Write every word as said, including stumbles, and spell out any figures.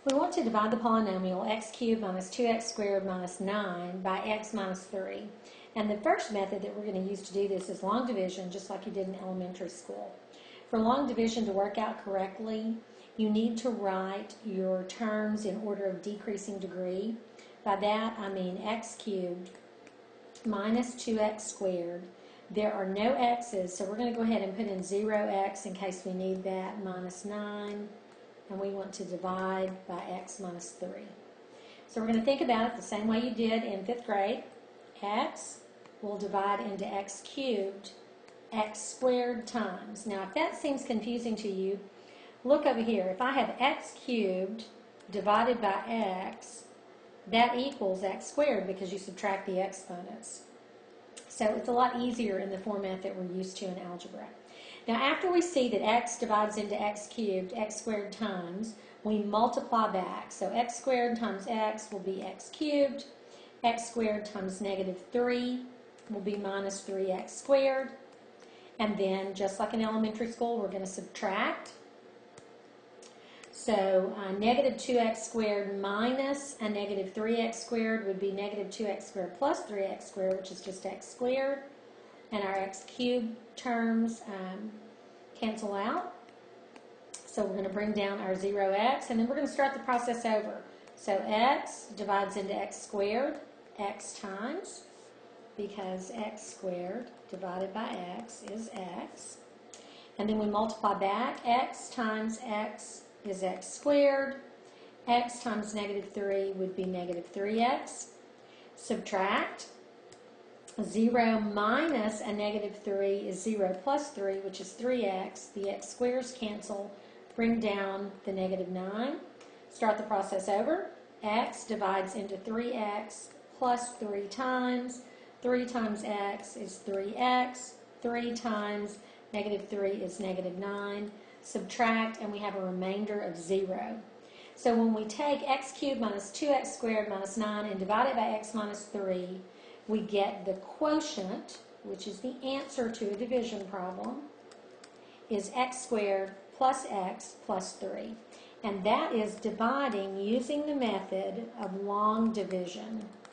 We want to divide the polynomial x cubed minus two x squared minus nine by x minus three. And the first method that we're going to use to do this is long division, just like you did in elementary school. For long division to work out correctly, you need to write your terms in order of decreasing degree. By that, I mean x cubed minus two x squared. There are no x's, so we're going to go ahead and put in zero x in case we need that, minus nine. And we want to divide by x minus three. So we're going to think about it the same way you did in fifth grade. X will divide into x cubed, x squared times. Now, if that seems confusing to you, look over here. If I have x cubed divided by x, that equals x squared because you subtract the exponents. So it's a lot easier in the format that we're used to in algebra. Now, after we see that x divides into x cubed, x squared times, we multiply back. So x squared times x will be x cubed. X squared times negative three will be minus three x squared. And then, just like in elementary school, we're going to subtract. So uh, negative two x squared minus a negative three x squared would be negative two x squared plus three x squared, which is just x squared. And our x cubed terms um, cancel out. So we're going to bring down our zero x, and then we're going to start the process over. So x divides into x squared, x times, because x squared divided by x is x. And then we multiply back. X times x is x squared. X times negative three would be negative three x. Subtract. zero minus a negative three is zero plus three, which is three x. The x squares cancel. Bring down the negative nine. Start the process over. X divides into three x plus three times. three times x is three x. three times negative three is negative nine. Subtract, and we have a remainder of zero. So when we take x cubed minus two x squared minus nine and divide it by x minus three, we get the quotient, which is the answer to a division problem, is x squared plus x plus three. And that is dividing using the method of long division.